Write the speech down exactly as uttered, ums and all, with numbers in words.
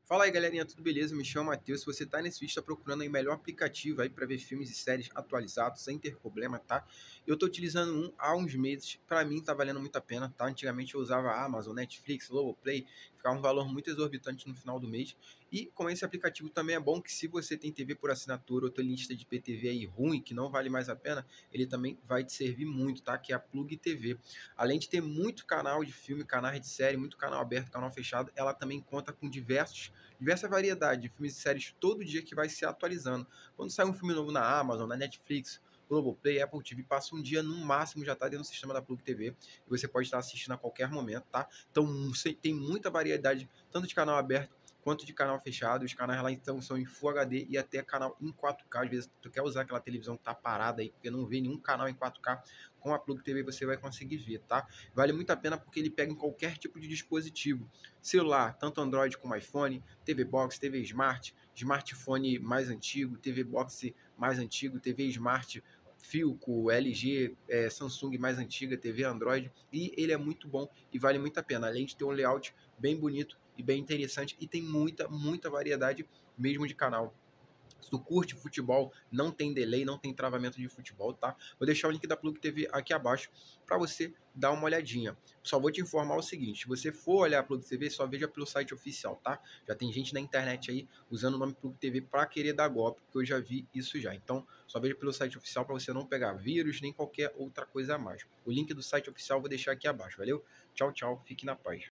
Fala aí, galerinha, tudo beleza? Me chamo Matheus. Se você tá nesse vídeo, tá procurando aí o melhor aplicativo aí para ver filmes e séries atualizados sem ter problema, tá? Eu tô utilizando um há uns meses. Para mim tá valendo muito a pena, tá? Antigamente eu usava Amazon, Netflix, Globoplay, ficava um valor muito exorbitante no final do mês. E com esse aplicativo também é bom que se você tem T V por assinatura ou tem lista de P T V aí ruim, que não vale mais a pena, ele também vai te servir muito, tá? Que é a Plug T V. Além de ter muito canal de filme, canais de série, muito canal aberto, canal fechado, ela também conta com diversos diversa variedade de filmes e séries todo dia que vai se atualizando. Quando sai um filme novo na Amazon, na Netflix, Globoplay, Apple T V, passa um dia no máximo, já está dentro do sistema da Plug T V e você pode estar assistindo a qualquer momento, tá? Então tem muita variedade, tanto de canal aberto quanto de canal fechado. Os canais lá então são em Full H D e até canal em quatro K. Às vezes tu quer usar aquela televisão que tá parada aí, porque não vê nenhum canal em quatro K, com a Plug T V você vai conseguir ver, tá? Vale muito a pena porque ele pega em qualquer tipo de dispositivo. Celular, tanto Android como iPhone, T V Box, T V Smart, smartphone mais antigo, T V Box mais antigo, T V Smart Philco, L G, é, Samsung mais antiga, T V Android, e ele é muito bom e vale muito a pena, além de ter um layout bem bonito e bem interessante, e tem muita, muita variedade mesmo de canal. Se tu curte futebol, não tem delay, não tem travamento de futebol, tá? Vou deixar o link da Plug T V aqui abaixo para você dar uma olhadinha. Só vou te informar o seguinte, se você for olhar a Plug T V, só veja pelo site oficial, tá? Já tem gente na internet aí usando o nome Plug T V para querer dar golpe, porque eu já vi isso já. Então, só veja pelo site oficial para você não pegar vírus nem qualquer outra coisa a mais. O link do site oficial eu vou deixar aqui abaixo, valeu? Tchau, tchau, fique na paz.